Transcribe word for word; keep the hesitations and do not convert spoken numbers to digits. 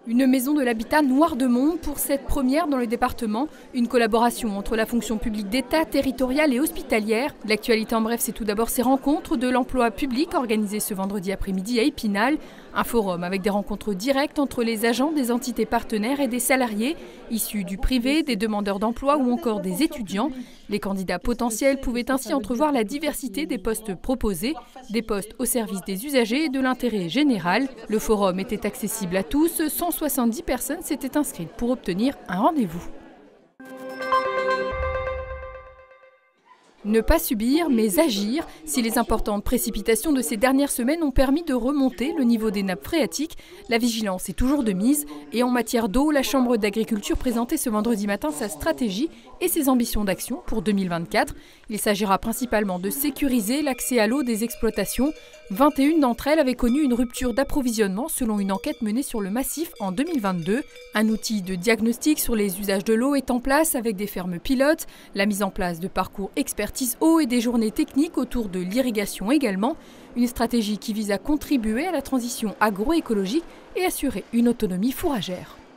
Une maison de l'habitat Noire-de-Mont pour cette première dans le département. Une collaboration entre la fonction publique d'État, territoriale et hospitalière. L'actualité en bref, c'est tout d'abord ces rencontres de l'emploi public organisées ce vendredi après-midi à Épinal. Un forum avec des rencontres directes entre les agents des entités partenaires et des salariés, issus du privé, des demandeurs d'emploi ou encore des étudiants. Les candidats potentiels pouvaient ainsi entrevoir la diversité des postes proposés, des postes au service des usagers et de l'intérêt général. Le forum était accessible à tous, cent soixante-dix personnes s'étaient inscrites pour obtenir un rendez-vous. Ne pas subir, mais agir. Si les importantes précipitations de ces dernières semaines ont permis de remonter le niveau des nappes phréatiques, la vigilance est toujours de mise. Et en matière d'eau, la Chambre d'agriculture présentait ce vendredi matin sa stratégie et ses ambitions d'action pour deux mille vingt-quatre. Il s'agira principalement de sécuriser l'accès à l'eau des exploitations. vingt et une d'entre elles avaient connu une rupture d'approvisionnement selon une enquête menée sur le massif en deux mille vingt-deux. Un outil de diagnostic sur les usages de l'eau est en place avec des fermes pilotes, la mise en place de parcours expertise eau et des journées techniques autour de l'irrigation également. Une stratégie qui vise à contribuer à la transition agroécologique et assurer une autonomie fourragère.